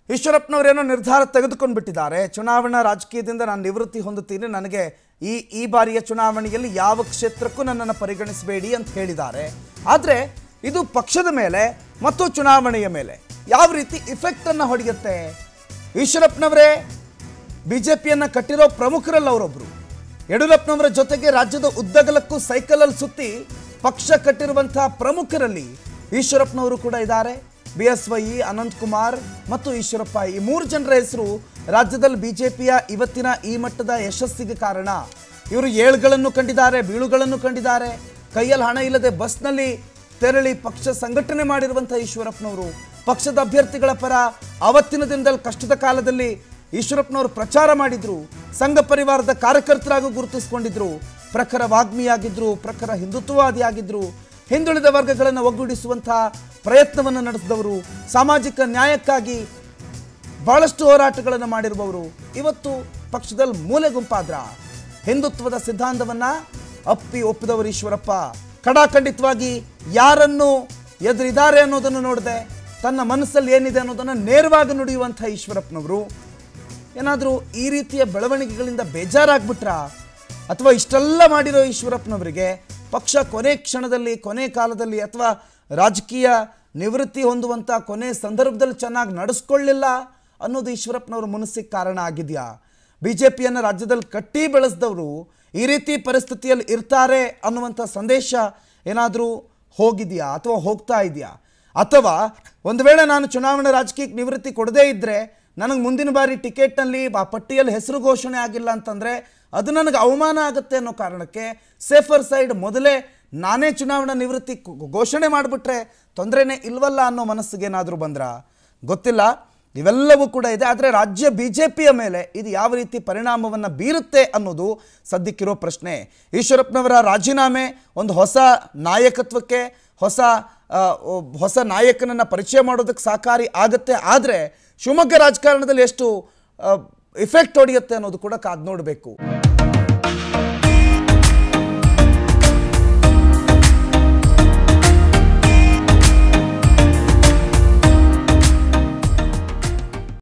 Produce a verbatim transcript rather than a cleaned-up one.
ಈಶ್ವರಪ್ಪನವರೇನೋ ನಿರ್ಧಾರ ತೆಗೆದುಕೊಂಡು ಬಿಟ್ಟಿದ್ದಾರೆ. ಚುನಾವಣಾ ರಾಜಕೀಯದಿಂದ ನಾನು ನಿವೃತ್ತಿ ಹೊಂದುತ್ತೀನಿ, ನನಗೆ ಈ ಈ ಬಾರಿಯ ಚುನಾವಣೆಯಲ್ಲಿ ಯಾವ ಕ್ಷೇತ್ರಕ್ಕೂ ನನ್ನನ್ನು ಪರಿಗಣಿಸಬೇಡಿ ಅಂತ ಹೇಳಿದ್ದಾರೆ. ಆದರೆ ಇದು ಪಕ್ಷದ ಮೇಲೆ ಮತ್ತು ಚುನಾವಣೆಯ ಮೇಲೆ ಯಾವ ರೀತಿ ಇಫೆಕ್ಟನ್ನು ಹೊಡೆಯುತ್ತೆ? ಈಶ್ವರಪ್ಪನವರೇ ಬಿಜೆಪಿಯನ್ನು ಕಟ್ಟಿರೋ ಪ್ರಮುಖರಲ್ಲಿ ಅವರೊಬ್ಬರು. ಯಡಿಯೂರಪ್ಪನವರ ಜೊತೆಗೆ ರಾಜ್ಯದ ಉದ್ದಗಲಕ್ಕೂ ಸೈಕಲಲ್ಲಿ ಸುತ್ತಿ ಪಕ್ಷ ಕಟ್ಟಿರುವಂತಹ ಪ್ರಮುಖರಲ್ಲಿ ಈಶ್ವರಪ್ಪನವರು ಕೂಡ ಇದ್ದಾರೆ. ಬಿ ಎಸ್ ವೈ, ಅನಂತಕುಮಾರ್ ಮತ್ತು ಈಶ್ವರಪ್ಪ, ಈ ಮೂರು ಜನರ ಹೆಸರು ರಾಜ್ಯದಲ್ಲಿ ಬಿಜೆಪಿಯ ಇವತ್ತಿನ ಈ ಮಟ್ಟದ ಯಶಸ್ಸಿಗೆ ಕಾರಣ. ಇವರು ಏಳುಗಳನ್ನು ಕಂಡಿದ್ದಾರೆ, ಬೀಳುಗಳನ್ನು ಕಂಡಿದ್ದಾರೆ. ಕೈಯಲ್ಲಿ ಹಣ ಇಲ್ಲದೆ ಬಸ್ನಲ್ಲಿ ತೆರಳಿ ಪಕ್ಷ ಸಂಘಟನೆ ಮಾಡಿರುವಂಥ ಈಶ್ವರಪ್ಪನವರು ಪಕ್ಷದ ಅಭ್ಯರ್ಥಿಗಳ ಪರ ಆವತ್ತಿನ ದಿನದಲ್ಲಿ ಕಷ್ಟದ ಕಾಲದಲ್ಲಿ ಈಶ್ವರಪ್ಪನವರು ಪ್ರಚಾರ ಮಾಡಿದ್ರು. ಸಂಘ ಪರಿವಾರದ ಕಾರ್ಯಕರ್ತರಾಗೂ ಗುರುತಿಸಿಕೊಂಡಿದ್ರು. ಪ್ರಖರ ವಾಗ್ಮಿಯಾಗಿದ್ರು, ಪ್ರಖರ ಹಿಂದುತ್ವವಾದಿಯಾಗಿದ್ರು. ಹಿಂದುಳಿದ ವರ್ಗಗಳನ್ನು ಒಗ್ಗೂಡಿಸುವಂಥ ಪ್ರಯತ್ನವನ್ನು ನಡೆಸಿದವರು, ಸಾಮಾಜಿಕ ನ್ಯಾಯಕ್ಕಾಗಿ ಬಹಳಷ್ಟು ಹೋರಾಟಗಳನ್ನು ಮಾಡಿರುವವರು. ಇವತ್ತು ಪಕ್ಷದಲ್ಲಿ ಮೂಲೆ ಗುಂಪಾದ್ರ ಹಿಂದುತ್ವದ ಸಿದ್ಧಾಂತವನ್ನು ಅಪ್ಪಿ ಒಪ್ಪಿದವರು ಈಶ್ವರಪ್ಪ. ಖಡಾಖಂಡಿತವಾಗಿ ಯಾರನ್ನು ಎದುರಿದ್ದಾರೆ ಅನ್ನೋದನ್ನು ನೋಡದೆ ತನ್ನ ಮನಸ್ಸಲ್ಲಿ ಏನಿದೆ ಅನ್ನೋದನ್ನು ನೇರವಾಗಿ ನುಡಿಯುವಂಥ ಈಶ್ವರಪ್ಪನವರು ಏನಾದರೂ ಈ ರೀತಿಯ ಬೆಳವಣಿಗೆಗಳಿಂದ ಬೇಜಾರಾಗ್ಬಿಟ್ರಾ? ಅಥವಾ ಇಷ್ಟೆಲ್ಲ ಮಾಡಿರೋ ಈಶ್ವರಪ್ಪನವರಿಗೆ ಪಕ್ಷ ಕೊನೆ ಕ್ಷಣದಲ್ಲಿ, ಕೊನೆ ಕಾಲದಲ್ಲಿ ಅಥವಾ ರಾಜಕೀಯ ನಿವೃತ್ತಿ ಹೊಂದುವಂಥ ಕೊನೆ ಸಂದರ್ಭದಲ್ಲಿ ಚೆನ್ನಾಗಿ ನಡೆಸ್ಕೊಳ್ಳಿಲ್ಲ ಅನ್ನೋದು ಈಶ್ವರಪ್ಪನವ್ರ ಮನಸ್ಸಿಗೆ ಕಾರಣ ಆಗಿದೆಯಾ? ಬಿ ಜೆ ಪಿಯನ್ನು ರಾಜ್ಯದಲ್ಲಿ ಕಟ್ಟಿ ಬೆಳೆಸಿದವರು ಈ ರೀತಿ ಪರಿಸ್ಥಿತಿಯಲ್ಲಿ ಇರ್ತಾರೆ ಅನ್ನುವಂಥ ಸಂದೇಶ ಏನಾದರೂ ಹೋಗಿದೆಯಾ ಅಥವಾ ಹೋಗ್ತಾ ಇದೆಯಾ? ಅಥವಾ ಒಂದು ವೇಳೆ ನಾನು ಚುನಾವಣಾ ರಾಜಕೀಯಕ್ಕೆ ನಿವೃತ್ತಿ ಕೊಡದೇ ಇದ್ದರೆ ನನಗೆ ಮುಂದಿನ ಬಾರಿ ಟಿಕೆಟ್ನಲ್ಲಿ ಆ ಪಟ್ಟಿಯಲ್ಲಿ ಹೆಸರು ಘೋಷಣೆ ಆಗಿಲ್ಲ ಅಂತಂದರೆ ಅದು ನನಗೆ ಅವಮಾನ ಆಗುತ್ತೆ ಅನ್ನೋ ಕಾರಣಕ್ಕೆ ಸೇಫರ್ ಸೈಡ್ ಮೊದಲೇ ನಾನೇ ಚುನಾವಣಾ ನಿವೃತ್ತಿ ಘೋಷಣೆ ಮಾಡಿಬಿಟ್ರೆ ತೊಂದರೆನೇ ಇಲ್ವಲ್ಲ ಅನ್ನೋ ಮನಸ್ಸಿಗೆ ಏನಾದರೂ ಬಂದ್ರ ಗೊತ್ತಿಲ್ಲ. ಇವೆಲ್ಲವೂ ಕೂಡ ಇದೆ. ಆದರೆ ರಾಜ್ಯ ಬಿ ಜೆ ಪಿಯ ಮೇಲೆ ಇದು ಯಾವ ರೀತಿ ಪರಿಣಾಮವನ್ನು ಬೀರುತ್ತೆ ಅನ್ನೋದು ಸದ್ಯಕ್ಕಿರೋ ಪ್ರಶ್ನೆ. ಈಶ್ವರಪ್ಪನವರ ರಾಜೀನಾಮೆ ಒಂದು ಹೊಸ ನಾಯಕತ್ವಕ್ಕೆ, ಹೊಸ ಹೊಸ ನಾಯಕನನ್ನು ಪರಿಚಯ ಮಾಡೋದಕ್ಕೆ ಸಹಕಾರಿ ಆಗುತ್ತೆ. ಆದರೆ ಶಿವಮೊಗ್ಗ ರಾಜಕಾರಣದಲ್ಲಿ ಎಷ್ಟು ಇಫೆಕ್ಟ್ ಹೊಡೆಯುತ್ತೆ ಅನ್ನೋದು ಕೂಡ ಕಾದು ನೋಡಬೇಕು.